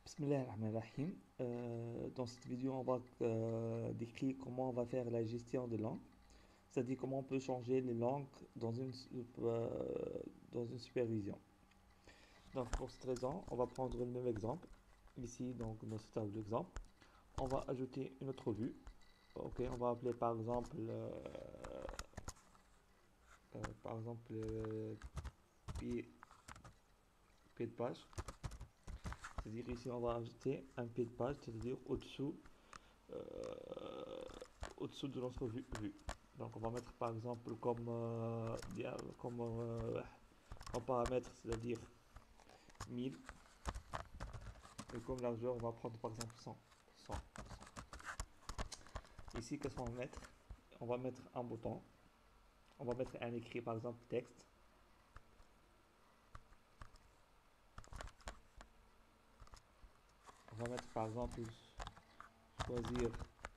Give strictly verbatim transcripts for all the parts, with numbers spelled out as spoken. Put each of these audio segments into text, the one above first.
Bismillahirrahmanirrahim. Euh, dans cette vidéo, on va euh, décrire comment on va faire la gestion des langues, c'est-à-dire comment on peut changer les langues dans une, euh, dans une supervision. Donc, pour cette raison, on va prendre le même exemple. Ici, donc, dans cette table d'exemple, on va ajouter une autre vue. Ok, on va appeler par exemple, euh, euh, par exemple, euh, pied, pied de page. C'est-à-dire ici, on va ajouter un pied de page, c'est-à-dire au-dessous euh, au-dessous de notre vue, vue. Donc on va mettre par exemple comme, euh, comme, euh, en paramètre, c'est-à-dire mille, et comme largeur, on va prendre par exemple cent. cent. Ici, qu'est-ce qu'on va mettre? On va mettre un bouton, on va mettre un écrit par exemple texte. On va mettre par exemple choisir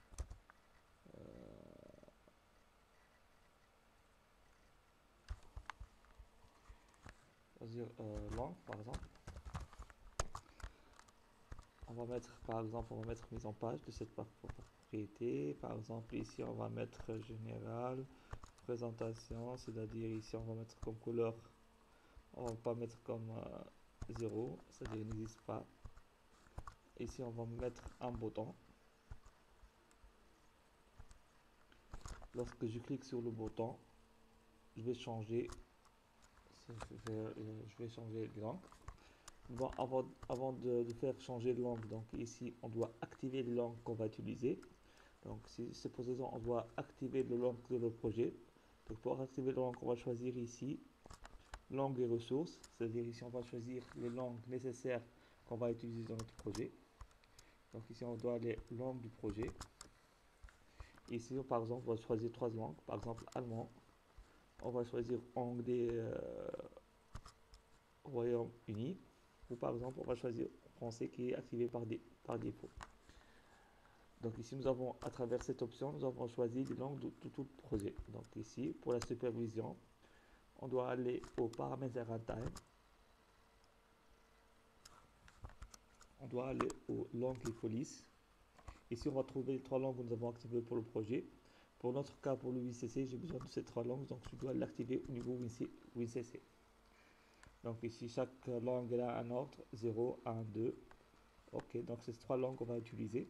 euh, choisir euh, langue par exemple. On va mettre par exemple, on va mettre mise en page de cette propriété. Par exemple, ici on va mettre général, présentation, c'est-à-dire ici on va mettre comme couleur, on va pas mettre comme euh, zéro, c'est-à-dire il n'existe pas. Ici on va mettre un bouton. Lorsque je clique sur le bouton, je vais changer, je vais, je vais changer de langue. Bon, avant, avant de, de faire changer de langue, donc ici on doit activer les langues qu'on va utiliser. Donc, si supposons on doit activer le langue de le projet. Donc, pour activer le langue, on va choisir ici langue et ressources. C'est-à-dire ici, on va choisir les langues nécessaires qu'on va utiliser dans notre projet. Donc, ici, on doit aller langue du projet. Ici, par exemple, on va choisir trois langues. Par exemple, allemand. On va choisir anglais euh, Royaume-Uni. Ou par exemple, on va choisir français qui est activé par, dé, par défaut. Donc ici, nous avons, à travers cette option, nous avons choisi les langues de, de tout le projet. Donc ici, pour la supervision, on doit aller aux paramètres runtime. On doit aller aux langues et police. Ici, on va trouver les trois langues que nous avons activées pour le projet. Pour notre cas, pour le WinCC, j'ai besoin de ces trois langues, donc je dois l'activer au niveau WinCC. Donc ici, chaque langue a un ordre, zéro, un, deux. Ok, donc c'est ces trois langues qu'on va utiliser.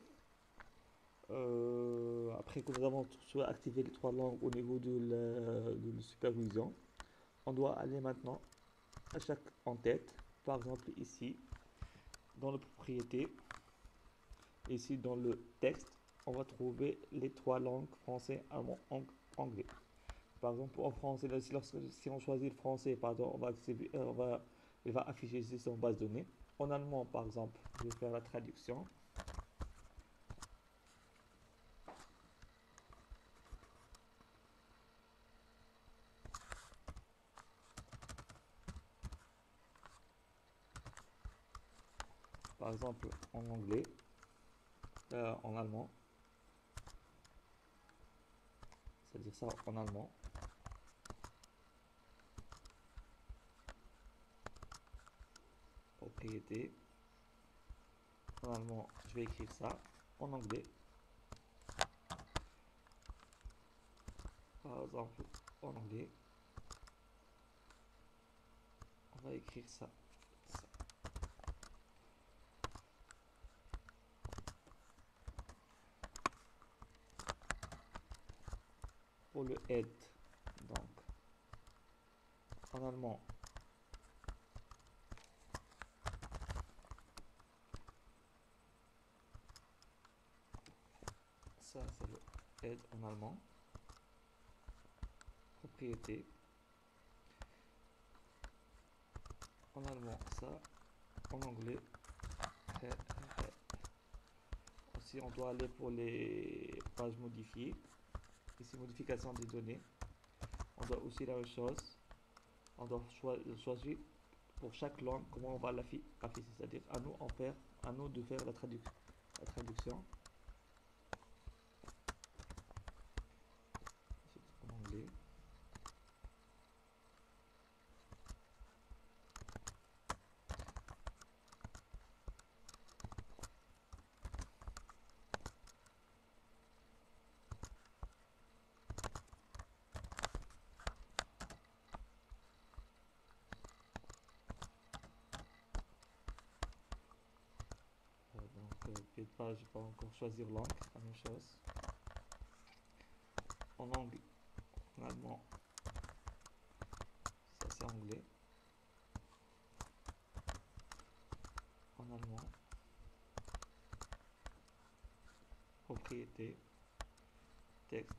Euh, après que nous avons soit activé les trois langues au niveau de la, de la supervision, on doit aller maintenant à chaque en-tête. Par exemple ici, dans la propriété, ici dans le texte, on va trouver les trois langues français, allemand, anglais. Par exemple, en français, si, lorsque, si on choisit le français, pardon, on va, activer, euh, on va, il va afficher ici son base de données. En allemand, par exemple, je vais faire la traduction. Par exemple, en anglais, euh, en allemand, c'est-à-dire ça en allemand. Propriété. En allemand, je vais écrire ça. En anglais, par exemple, en anglais, on va écrire ça. ça. Pour le head, donc, en allemand, ça c'est le head en allemand. Propriété. En allemand, ça. En anglais, head, head. Aussi, on doit aller pour les pages modifiées. Ici, modification des données. On doit aussi la même chose. On doit choi choisir pour chaque langue comment on va l'afficher. C'est-à-dire à nous, en faire, à nous de faire la, tradu la traduction. En anglais. pied de page, je vais pas encore choisir langue, la même chose. En langue, en allemand, ça c'est anglais. En allemand, propriété, texte.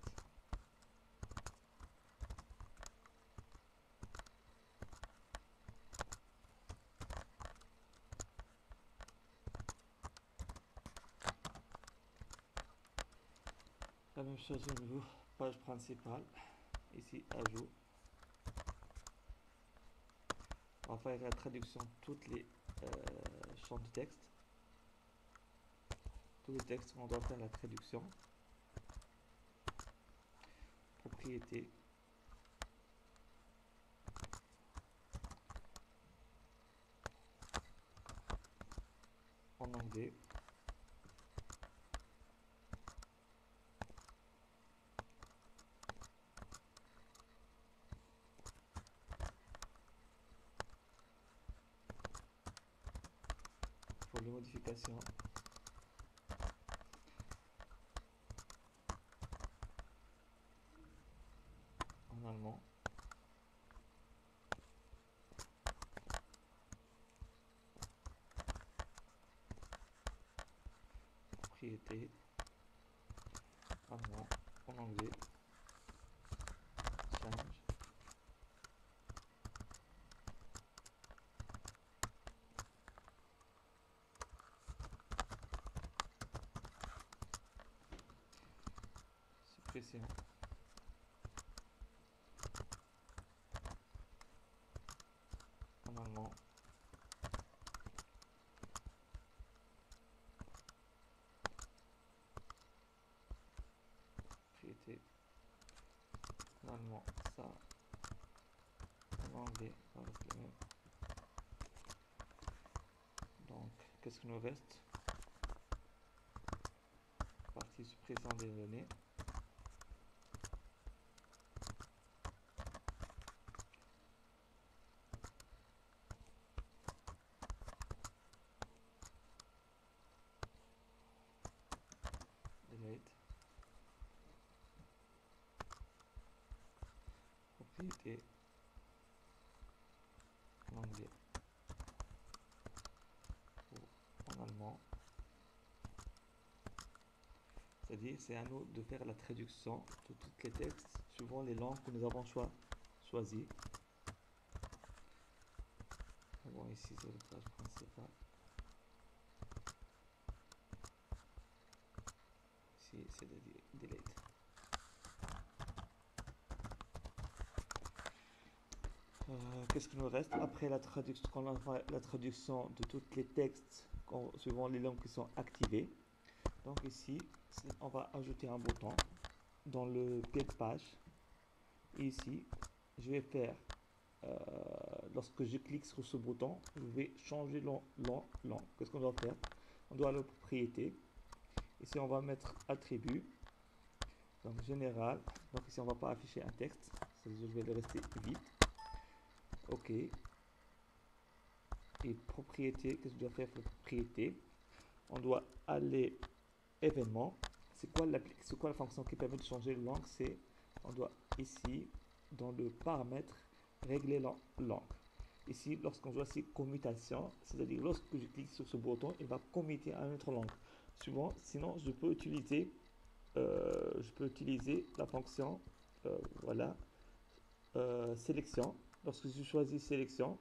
La même chose au niveau page principale. Ici, ajout. On va faire la traduction de toutes les euh, champs de texte. Tous les textes, on doit faire la traduction. Propriété. En anglais. Pour les modifications. En allemand. Propriété. Allemand. En anglais. Change. Suppression. En allemand. Propriété. En allemand, ça. En anglais, ça reste le même. Donc, qu'est-ce qu'il nous reste? Partie suppression des données. Delete. Propriété. En anglais. Ou en allemand. C'est-à-dire, c'est à nous de faire la traduction de tous les textes suivant les langues que nous avons choi choisies. Bon, ici, c'est la page principale. Ici, c'est le delete. Euh, Qu'est-ce qu'il nous reste après la traduction, quand on a la traduction de tous les textes suivant les langues qui sont activées. Donc ici, on va ajouter un bouton dans le pied de page. Et ici, je vais faire, euh, lorsque je clique sur ce bouton, je vais changer langue. Qu'est-ce qu'on doit faire? On doit aller aux propriétés. Ici, on va mettre attribut. Donc général. Donc ici, on ne va pas afficher un texte. C'est-à-dire, je vais le rester vide. OK. Et propriété, qu'est-ce que je dois faire pour propriété? On doit aller événement. C'est quoi, c'est quoi la fonction qui permet de changer de langue? C'est, on doit ici, dans le paramètre, régler la langue. Ici, lorsqu'on choisit commutation, c'est-à-dire lorsque je clique sur ce bouton, il va commuter à une autre langue. Suivant, sinon, je peux utiliser, euh, je peux utiliser la fonction, euh, voilà, euh, sélection. Lorsque je choisis sélection,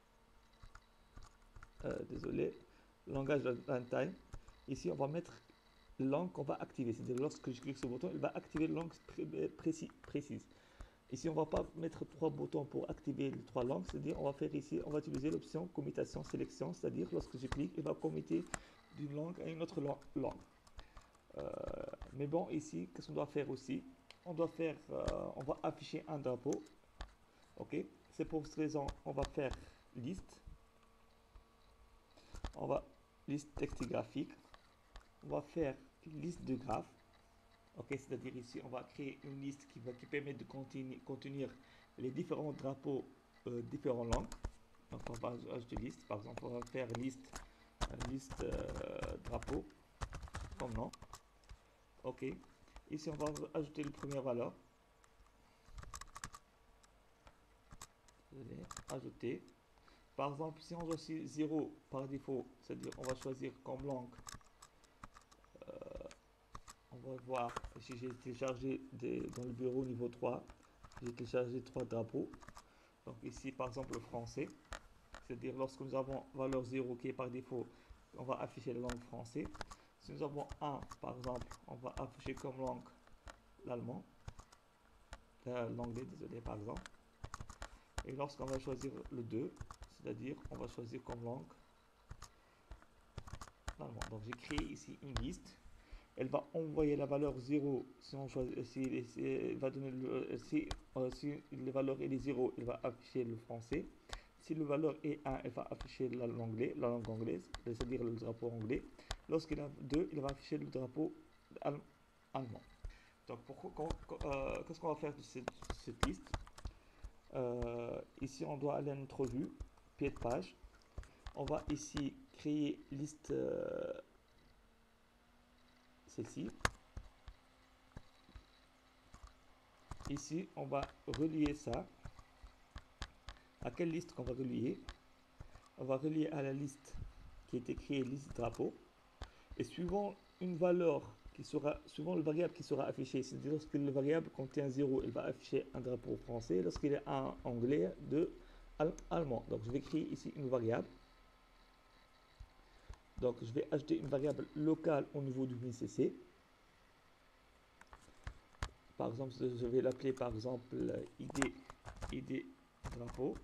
euh, désolé, langage runtime, ici, on va mettre langue qu'on va activer. C'est-à-dire, lorsque je clique sur le bouton, il va activer la langue précis, précise. Ici, on ne va pas mettre trois boutons pour activer les trois langues. C'est-à-dire, on va faire ici, on va utiliser l'option commutation sélection. C'est-à-dire, lorsque je clique, il va commuter d'une langue à une autre langue. Euh, mais bon, ici, qu'est-ce qu'on doit faire aussi? On doit faire, euh, on va afficher un drapeau. Ok. C'est pour cette raison, on va faire liste. On va liste texte graphique. On va faire liste de graphes. Ok, c'est-à-dire ici, on va créer une liste qui, va, qui permet de contenir, contenir les différents drapeaux, euh, différentes langues. Donc, on va ajouter liste. Par exemple, on va faire liste, liste euh, drapeau. comme nom. OK. Ici, on va ajouter le première valeur. Désolé, ajouter. Par exemple, si on choisit zéro par défaut, c'est-à-dire on va choisir comme langue. Euh, on va voir si j'ai téléchargé des, dans le bureau niveau trois, j'ai téléchargé trois drapeaux. Donc ici, par exemple, le français. C'est-à-dire lorsque nous avons valeur zéro qui est par défaut, on va afficher la langue français. Si nous avons un, par exemple, on va afficher comme langue l'allemand. Euh, l'anglais, désolé, par exemple. Et lorsqu'on va choisir le deux, c'est-à-dire on va choisir comme langue l'allemand. Donc j'ai créé ici une liste. Elle va envoyer la valeur zéro si on choisit, si, si, elle va donner le, si, euh, si la valeur est zéro, elle va afficher le français. Si la valeur est un, elle va afficher l'anglais, la langue anglaise, c'est-à-dire le drapeau anglais. Lorsqu'il a deux, il va afficher le drapeau allemand. Donc, euh, qu'est-ce qu'on va faire de cette, cette liste? euh, Ici, on doit aller à notre vue, pied de page. On va ici créer liste, euh, celle-ci. Ici, on va relier ça. À quelle liste qu'on va relier? On va relier à la liste qui a été créée, liste drapeau. Et suivant une valeur qui sera, suivant le variable qui sera affiché, c'est-à-dire lorsque le variable contient zéro, il va afficher un drapeau français. Lorsqu'il est un anglais, deux allemand. Donc je vais créer ici une variable. Donc je vais ajouter une variable locale au niveau du V C C. Par exemple, je vais l'appeler par exemple I D, I D drapeau.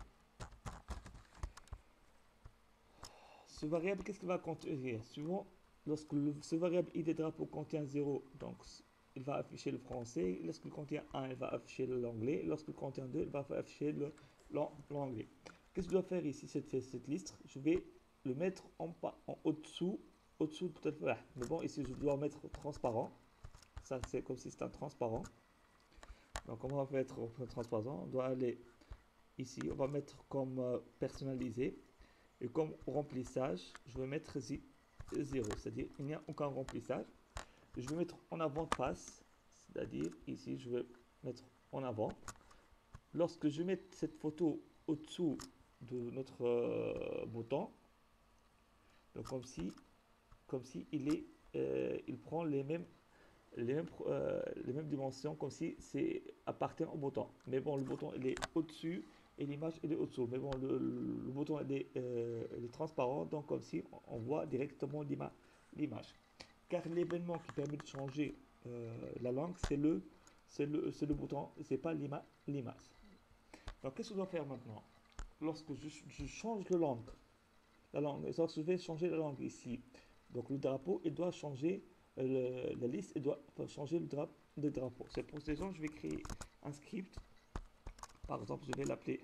Ce variable, qu'est-ce qu'il va contenir? Suivant, lorsque le, ce variable I D drapeau contient zéro, donc il va afficher le français. Lorsqu'il contient un, il va afficher l'anglais. Lorsqu'il contient deux, il va afficher l'anglais. Qu'est-ce que je dois faire ici, cette, cette liste? Je vais le mettre en, en au-dessous, au-dessous peut-être, mais bon, ici je dois mettre transparent. Ça, c'est comme si c'était un transparent. Donc, on va mettre transparent. On doit aller ici, on va mettre comme euh, personnalisé. Et comme remplissage, je vais mettre zéro, c'est-à-dire il n'y a aucun remplissage. Je vais mettre en avant passe, c'est-à-dire ici je vais mettre en avant. Lorsque je mets cette photo au-dessous de notre euh, bouton, donc comme si, comme si il est, euh, il prend les mêmes, les mêmes, euh, les mêmes dimensions, comme si c'est appartient au bouton. Mais bon, le bouton il est au-dessus et l'image elle est au-dessous. Mais bon, le, le bouton il est, euh, il est transparent, donc comme si on voit directement l'image. Car l'événement qui permet de changer euh, la langue, c'est le, c'est le, c'est le bouton, c'est pas l'image. Donc qu'est-ce que je dois faire maintenant? Lorsque je, je change de langue, la langue, lorsque je vais changer la langue ici, donc le drapeau, il doit changer, euh, le, la liste, il doit changer le, drap, le drapeau. C'est pour ces raisons, je vais créer un script. Par exemple, je vais l'appeler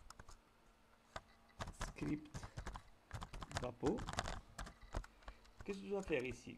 script drapeau. Qu'est-ce que je dois faire ici?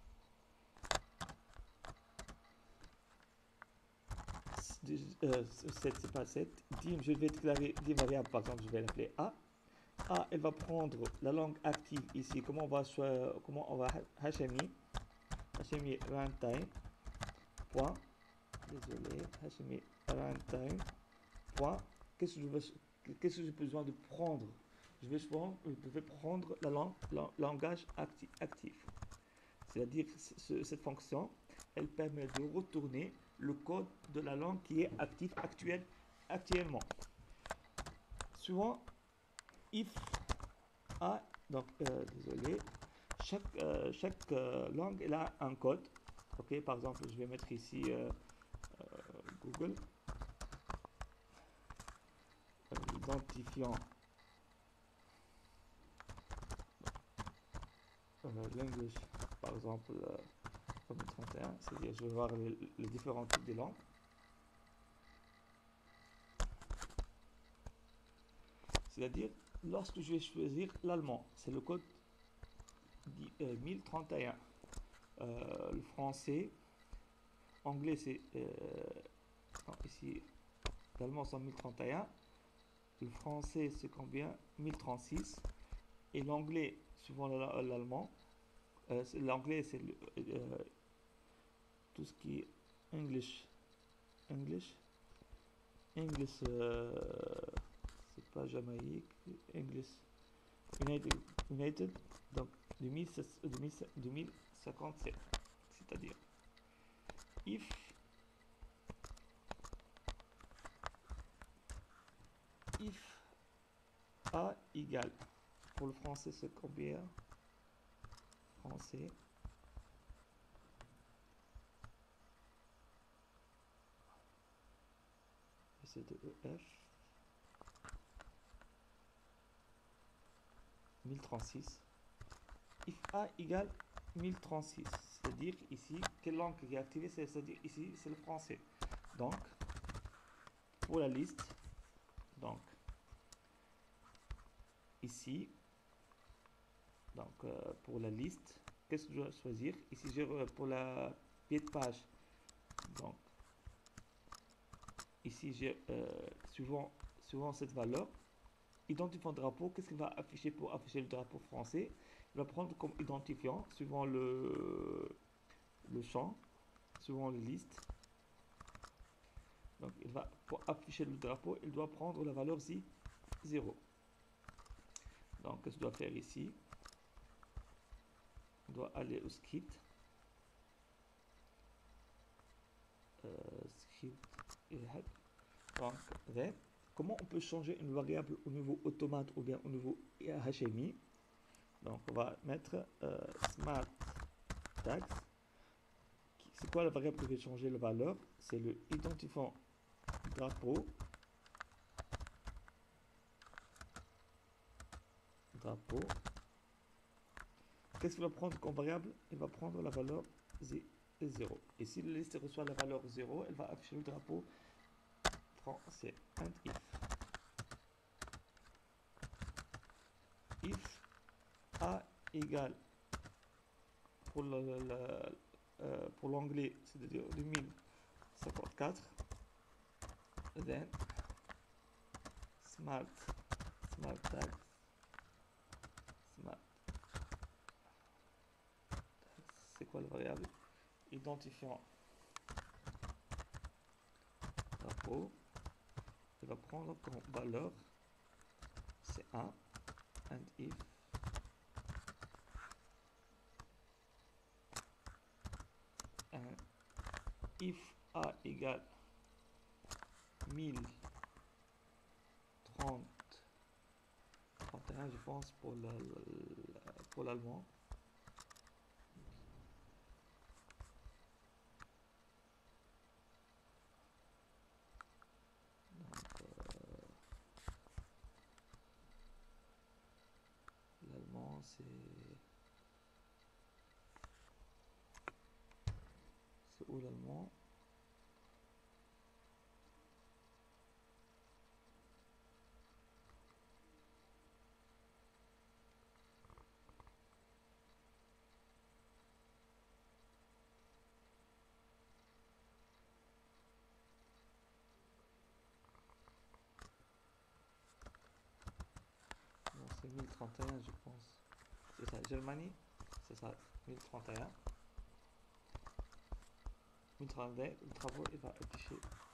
Euh, sept, c'est pas sept. Dim, je vais déclarer des variables. Par exemple, je vais l'appeler A. A, elle va prendre la langue active ici. Comment on va comment on va hashmi hashmi runtime point. Désolé, hashmi runtime point. Qu'est-ce que je veux, qu'est-ce que j'ai besoin de prendre? Je vais prendre, je vais prendre la langue, la, langage actif. actif. C'est-à-dire ce, cette fonction, elle permet de retourner le code de la langue qui est actif actuel, actuellement. Suivant if a, donc euh, désolé, chaque, euh, chaque euh, langue elle a un code. Ok, par exemple, je vais mettre ici euh, euh, Google, identifiant euh, l'English, par exemple, euh, comme trente et un, c'est-à-dire je vais voir les, les différents types de langues. C'est-à-dire, lorsque je vais choisir l'allemand, c'est le code euh, mille trente et un. Euh, le français, anglais, c'est euh, ici, l'allemand c'est mille trente et un. Le français, c'est combien? mille trente-six. Et l'anglais, suivant l'allemand, Euh, c'est- l'anglais, c'est le- euh, tout ce qui est English. English. English, euh, c'est pas Jamaïque. English. United. United. Donc, deux mille cinquante-sept. C'est-à-dire, if, if A égale, pour le français, c'est combien? Français. C'est de E F. mille trente-six. If A égale mille trente-six, c'est-à-dire ici, quelle langue qui est activée, c'est-à-dire ici, c'est le français. Donc, pour la liste, donc, ici, donc, euh, pour la liste, qu'est-ce que je dois choisir? Ici, je, pour la pied de page, donc, ici, j'ai, euh, suivant, suivant cette valeur, identifiant drapeau, qu'est-ce qu'il va afficher pour afficher le drapeau français? Il va prendre comme identifiant, suivant le, le champ, suivant la liste. Donc, il va, pour afficher le drapeau, il doit prendre la valeur ici, zéro. Donc, qu'est-ce que je dois faire ici? On doit aller au script. Euh, script et head. Donc, then, comment on peut changer une variable au niveau automate ou bien au niveau H M I? Donc, on va mettre euh, smart tags. C'est quoi la variable qui va changer la valeur? C'est le identifiant drapeau. Drapeau. Qu'est-ce qu'il va prendre comme variable? Il va prendre la valeur zéro. Et si la liste reçoit la valeur zéro, elle va afficher le drapeau français. And if. If A égale, pour l'anglais, euh, pour l'anglais, c'est-à-dire deux mille cinquante-quatre, then smart, smart tags, smart tags, c'est quoi la variable? Identifiant drapeau, il va prendre comme valeur c'est un, and if and if A égale mille trente, trente et un, je pense, pour la, la, pour l'allemand. L'allemand, c'est c'est où l'allemand? Non, c'est mille trente et un, je pense. C'est ça, Germanie, c'est ça, mille trente et un. mille trente et un, le travail il va afficher.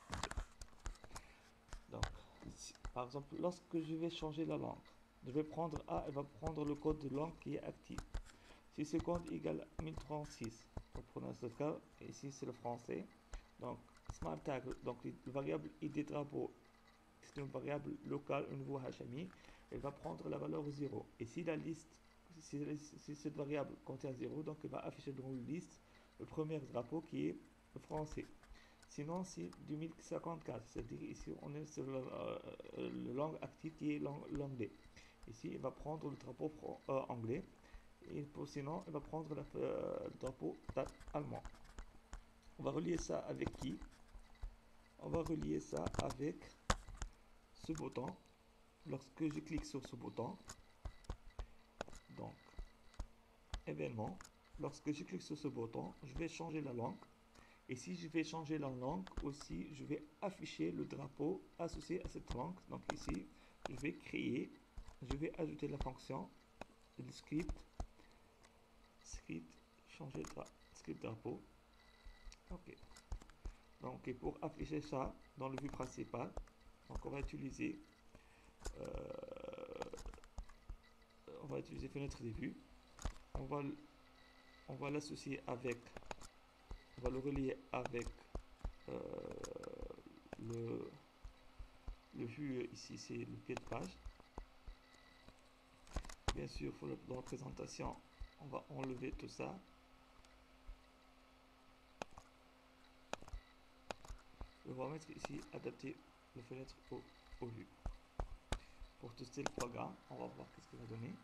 Donc, ici, par exemple, lorsque je vais changer la langue, je vais prendre A, elle va prendre le code de langue qui est actif. Si ce code égale mille trente-six, pour prendre ce cas, ici c'est le français. Donc, smart tag, donc la variable I D drapeau, c'est une variable locale au niveau H M I, elle va prendre la valeur zéro. Et si la liste, si, si cette variable contient zéro, donc elle va afficher dans la liste le premier drapeau qui est le français. Sinon, c'est deux mille cinquante-quatre, c'est-à-dire ici on est sur la, euh, la langue active qui est l'anglais. Ici, il va prendre le drapeau euh, anglais. Et pour sinon, il va prendre la, euh, le drapeau allemand. On va relier ça avec qui? On va relier ça avec ce bouton. Lorsque je clique sur ce bouton, donc, événement, lorsque je clique sur ce bouton, je vais changer la langue. Et si je vais changer la langue aussi, je vais afficher le drapeau associé à cette langue. Donc ici, je vais créer, je vais ajouter la fonction, le script, script, changer dra script drapeau. Ok. Donc, et pour afficher ça dans le vue principal, donc on va utiliser, euh, on va utiliser fenêtre des vues. On va, on va l'associer avec, on va le relier avec euh, le, le vue ici, c'est le pied de page. Bien sûr, pour le, dans la présentation, on va enlever tout ça. On va mettre ici adapter la fenêtre au, au vue. Pour tester le programme, on va voir qu'est-ce qu'il va donner.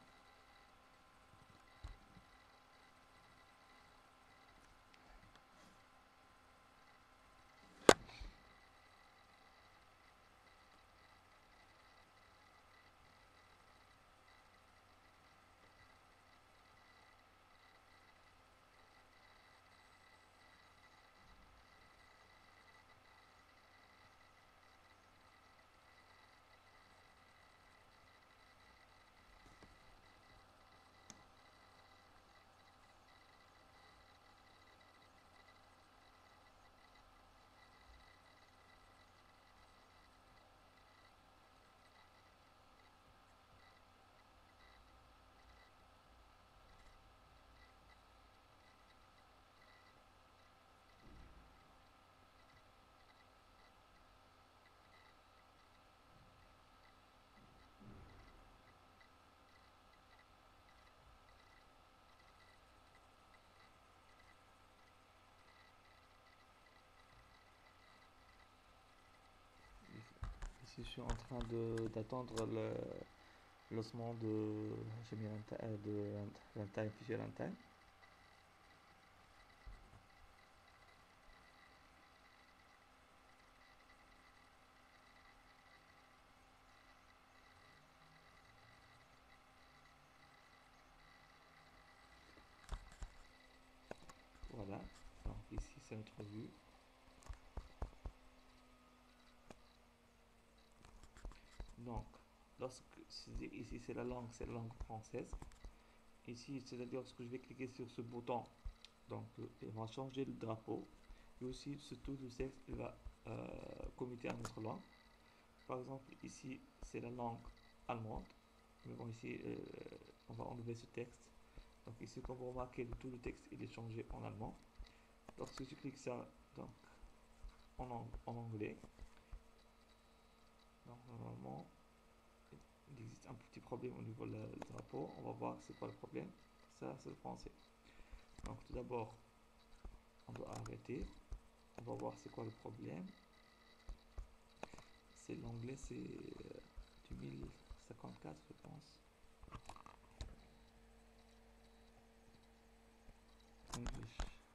Ici, je suis en train d'attendre le lancement de, j'ai mis de runtime, fichier runtime. Voilà, donc ici c'est notre vue. Donc, lorsque ici c'est la langue, c'est la langue française. Ici, c'est-à-dire lorsque je vais cliquer sur ce bouton, donc il va changer le drapeau. Et aussi, ce tout le texte, il va euh, commuter à notre langue. Par exemple, ici c'est la langue allemande. Mais bon, ici euh, on va enlever ce texte. Donc ici, comme vous remarquez, tout le texte il est changé en allemand. Lorsque je clique ça, donc en, ang en anglais, donc normalement il existe un petit problème au niveau du drapeau. On va voir c'est quoi le problème. Ça c'est le français. Donc tout d'abord on doit arrêter. On va voir c'est quoi le problème. C'est l'anglais, c'est euh, du mille cinquante-quatre je pense. English.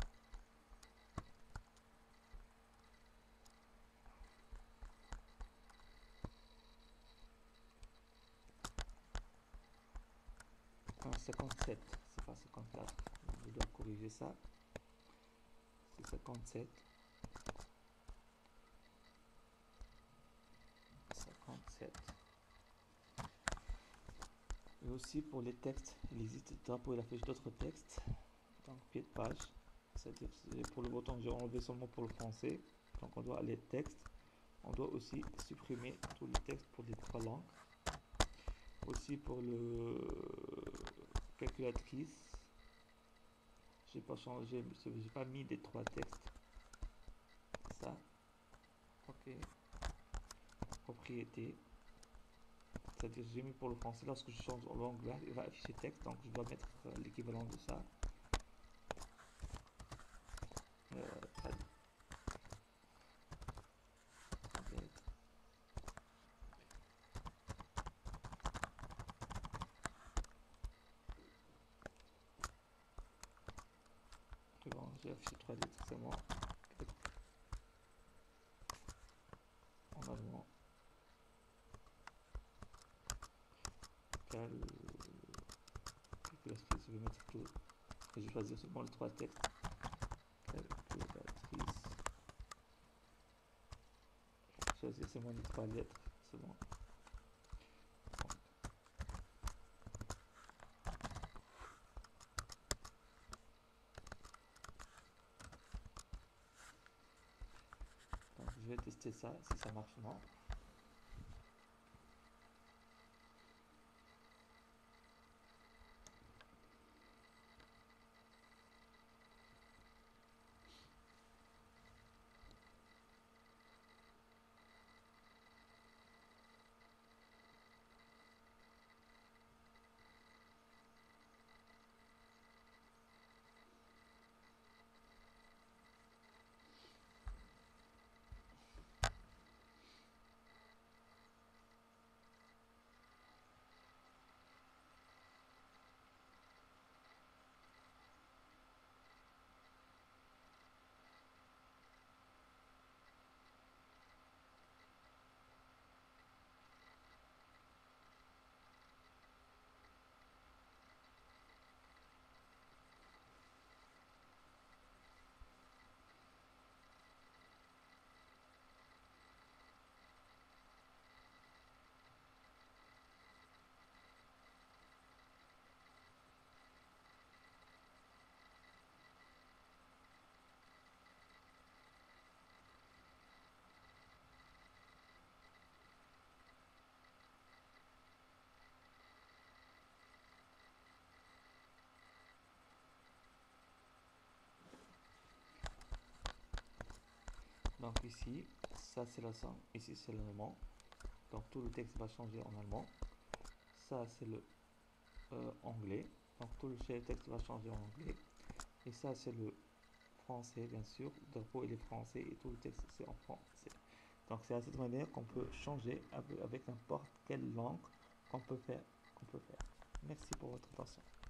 cinquante-sept, c'est pas cinquante-quatre, donc je dois corriger ça. C'est cinquante-sept. cinquante-sept. Et aussi pour les textes, il existe le drapeau et la fiche d'autres textes. Donc pied de page, c'est-à-dire pour le bouton j'ai enlevé seulement pour le français. Donc on doit aller texte. On doit aussi supprimer tous les textes pour les trois langues. Aussi pour le calculatrice, j'ai pas changé, j'ai pas mis des trois textes. Ça, ok. Propriété, c'est-à-dire j'ai mis pour le français. Lorsque je change en langue, il va afficher texte, donc je dois mettre euh, l'équivalent de ça. Euh, bon, j'ai affiché trois lettres seulement en allemand. Cal... Calculatrice, je vais mettre tout. Et je vais choisir seulement les trois textes. Calculatrice. Choisir seulement les trois lettres. C'est bon. vais tester ça, si ça marche ou non. Donc ici, ça c'est la langue, ici c'est l'allemand. Donc tout le texte va changer en allemand. Ça c'est le euh, anglais. Donc tout le texte va changer en anglais. Et ça c'est le français bien sûr. Le drapeau il est français et tout le texte c'est en français. Donc c'est à cette manière qu'on peut changer avec, avec n'importe quelle langue qu'on peut faire, qu'on peut faire. Merci pour votre attention.